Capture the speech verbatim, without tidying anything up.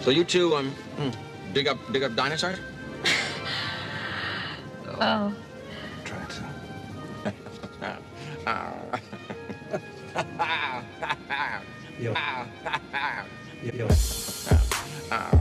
So you two, um, dig up, dig up dinosaurs? Oh. Try to. Yo. Ah. Yo. Ah.